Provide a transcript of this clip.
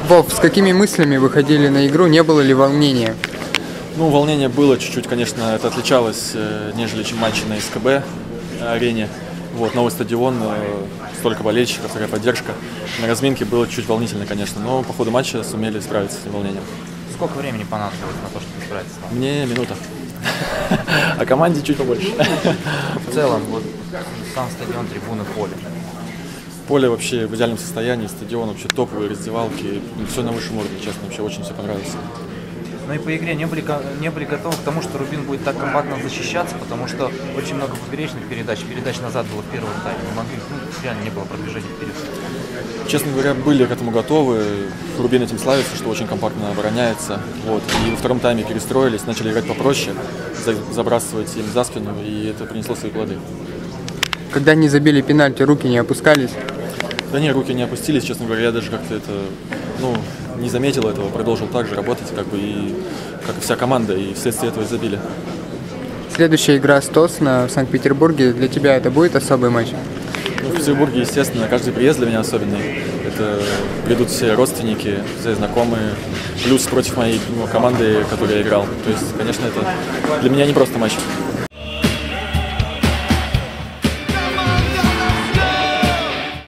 Вов, с какими мыслями выходили на игру? Не было ли волнения? Ну, волнение было чуть-чуть, конечно, это отличалось, нежели чем матчи на СКБ арене. Вот, новый стадион, столько болельщиков, такая поддержка. На разминке было чуть волнительно, конечно, но по ходу матча сумели справиться с этим волнением. Сколько времени понадобилось на то, чтобы справиться с вами? Мне минута, а команде чуть побольше. В целом, вот сам стадион, трибуны, поле. Поле вообще в идеальном состоянии, стадион вообще топовые, раздевалки, все на высшем уровне, честно, вообще очень все понравилось. Но и по игре не были готовы к тому, что Рубин будет так компактно защищаться, потому что очень много поперечных передач назад было в первом тайме. Реально не было продвижения вперед. Честно говоря, были к этому готовы. Рубин этим славится, что очень компактно обороняется. Вот. И во втором тайме перестроились, начали играть попроще, забрасывать им за спину, и это принесло свои плоды. Когда не забили пенальти, руки не опускались? Да не, руки не опустились, честно говоря, я даже как-то это, не заметил этого, продолжил так же работать, как и вся команда, и вследствие этого и забили. Следующая игра с Тосно в Санкт-Петербурге. Для тебя это будет особый матч? В Петербурге, естественно, каждый приезд для меня особенный. Это придут все родственники, все знакомые, плюс против моей команды, в которой я играл. То есть, конечно, это для меня не просто матч.